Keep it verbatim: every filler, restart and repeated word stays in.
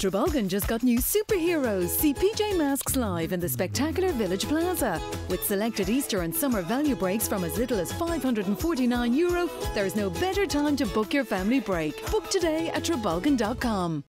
Trabolgan just got new superheroes. See P J Masks live in the spectacular Village Plaza. With selected Easter and summer value breaks from as little as five hundred forty-nine euro, there's no better time to book your family break. Book today at trabolgan dot com.